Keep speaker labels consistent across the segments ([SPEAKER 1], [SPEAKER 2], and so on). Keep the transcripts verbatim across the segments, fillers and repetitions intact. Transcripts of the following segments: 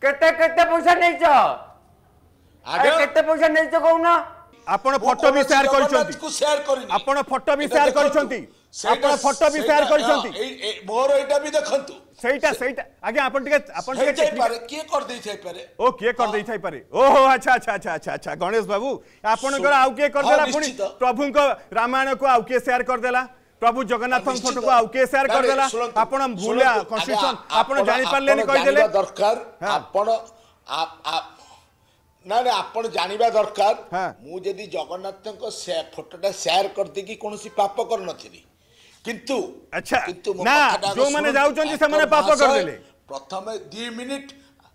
[SPEAKER 1] केते केते पैसा नहीं छ अरे केते पैसा नहीं छ कहूना
[SPEAKER 2] आपण फोटो भी शेयर करछंती
[SPEAKER 3] को शेयर करिनी
[SPEAKER 2] आपण फोटो भी शेयर करछंती आपण फोटो भी शेयर करछंती
[SPEAKER 3] मोर एटा भी देखंतु
[SPEAKER 2] सेटा सेटा आगे आपण टिके आपण टिके
[SPEAKER 3] चेक पारे के कर देई थाई पारे
[SPEAKER 2] ओ के कर देई थाई पारे ओहो अच्छा अच्छा अच्छा अच्छा अच्छा गणेश बाबू आपण कर आउ के कर देला पुनी प्रभु को रामायण को आउ के शेयर कर देला प्रभु जगन्नाथ फोटो को आउ के शेयर कर देला आपण भूलिया कॉन्स्टिट्यूशन आपण जानि पारले नि कहि देले
[SPEAKER 3] दरकार आपण आप ना ना आपण जानिबा दरकार मु जदी जगन्नाथ को फोटोटा शेयर कर दे कि कोनोसी पाप कर नथिली किंतु
[SPEAKER 2] अच्छा किंतु ना जो माने जाउचंती से माने पाप कर देले
[SPEAKER 3] प्रथम दो मिनिट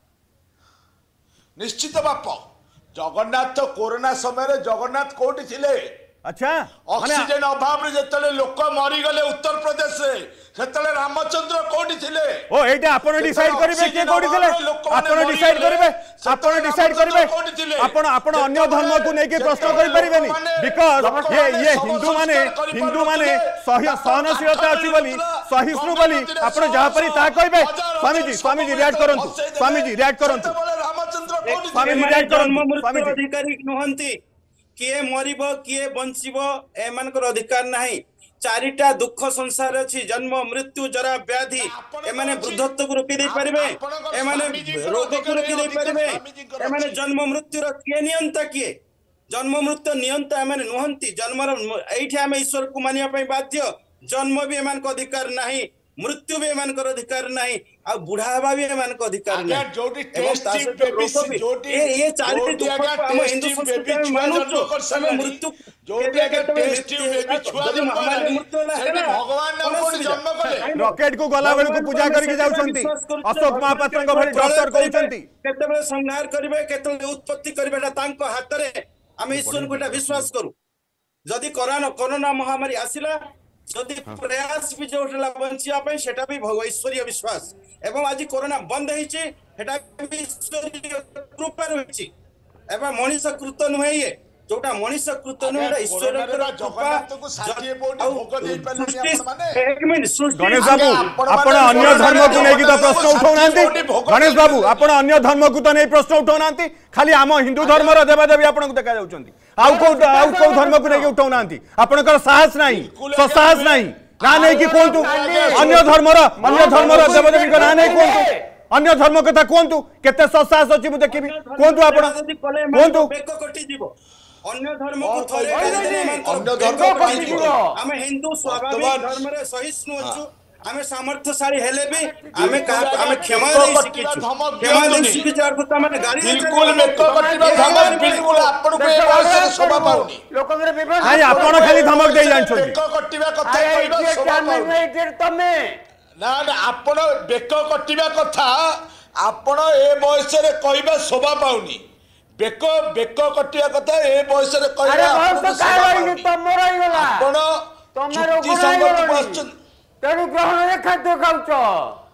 [SPEAKER 3] निश्चित पाप जगन्नाथ कोरोना समय रे जगन्नाथ कोठी थिले
[SPEAKER 2] अच्छा
[SPEAKER 3] ऑक्सीजन अभाव रे जतले लोक मरी गले उत्तर प्रदेश रे सेतले रामचंद्र कोठी थिले
[SPEAKER 2] ओ एटा आपण डिसाइड करिवे के कोठी थिले आपण डिसाइड करिवे आपण डिसाइड करिवे आपण आपण अन्य धर्म को नै के प्रश्न करि परिबेनी बिकॉज़ ये ये हिंदू माने हिंदू माने सही सहनशीलता अछि बोली सहिष्णु बोली आपण जहा परी ता कहबे स्वामी जी स्वामी जी रिएक्ट करंतु स्वामी जी रिएक्ट करंतु
[SPEAKER 3] स्वामी जी रिएक्ट करंतु
[SPEAKER 4] स्वामी जी अधिकारी नहंती किए मरिब किए बंचिब एमानकर अधिकार नाही चारिटा दुख संसार अछि जन्म मृत्यु जरा व्याधि एमाने वृद्धत्व को रोकी दे परिबे एमाने रोग को रोकी दे परिबे एमाने जन्म मृत्यु रो किए नियंता किए जन्म मृत्यु नियंता एमाने नहंती जन्म एठी हम ईश्वर को मानिया पई बाध्य जन्म भी एमान को अधिकार नाही मृत्यु भी एमान को अधिकार नाही आ बुढ़ा हवा भी एमान को अधिकार नाही
[SPEAKER 3] जोटी टेस्ट बेबी जोटी
[SPEAKER 4] ये ये चारिटी दुख हम हिंदू संस्कृति में मानू हम मृत्यु
[SPEAKER 3] जोटी के टेस्ट बेबी छुआ
[SPEAKER 4] हमारे मृत्यु ना
[SPEAKER 3] भगवान ना कोन जन्म कले
[SPEAKER 2] रॉकेट को गला बेल को पूजा करके जाउछंती अशोक महापात्र को भली डॉक्टर कहउछंती
[SPEAKER 4] केते बेले संहार करिवे केते उत्पत्ति करिवेटा तांको हाथ रे हम ईश्वर को विश्वास करू जदि कोरोना कोरोना महामारी आसिला जदि प्रयास भी जो बंचिया सेटा भी ईश्वरीय विश्वास एवं आज कोरोना बंद होईची सेटा भी ईश्वरीय कृपा रही एवं मनीष कृत नुहे ये जोटा मनीष कृत नुहे ईश्वर
[SPEAKER 3] जगन्नाथ को षाठी कोटी भोग दे पाले माने
[SPEAKER 4] एक मिनट
[SPEAKER 2] गणेश बाबू आपण अन्य धर्म को नै कि तो प्रश्न उठाउ नांती गणेश बाबू आपण अन्य धर्म को तो नै प्रश्न उठाउ नांती खाली हम हिंदू धर्म रो देवा देवी आपण को देखा जाउचंती आउ को आउ को धर्म को नै कि उठाउ नांती आपनकर साहस नाही तो साहस नाही ना नै कि कोंतु अन्य धर्म रो अन्य धर्म रो देवा देवी को ना नै कोंतु अन्य धर्म कथा कोंतु केते साहस अछि मु देखिबी कोंतु आपण कोंतु
[SPEAKER 4] बेक कटि जीवो अन्य धर्म को थरे अन्य धर्म हम हिंदू स्वाभाविक धर्म रे सहिष्णु अछु हमें सामर्थ्यशाली हेले भी हमें हमें क्षमा दे सिकिछु क्षमा दे सिकिछु अर्थ त माने गाड़ी
[SPEAKER 3] बिल्कुल बेक कटिबा धमक बिल्कुल आपण को ए बयस शोभा पाउनी
[SPEAKER 1] लोक रे विभेद
[SPEAKER 2] हाय आपण खाली धमक दे जान छथि
[SPEAKER 3] बेक कटिबा कथा कहबा शोभा पाउनी
[SPEAKER 1] तमे
[SPEAKER 3] ना ना आपण बेक कटिबा कथा आपण ए बयस रे कहबा शोभा पाउनी बेक बेक कटिया कथा ए बयस रे कहबा
[SPEAKER 1] अरे बहुत काई तमर रही गला
[SPEAKER 3] आपण
[SPEAKER 1] तमर को संगत क्वेश्चन तेनु ग्रहण रे खाद्य खाउछ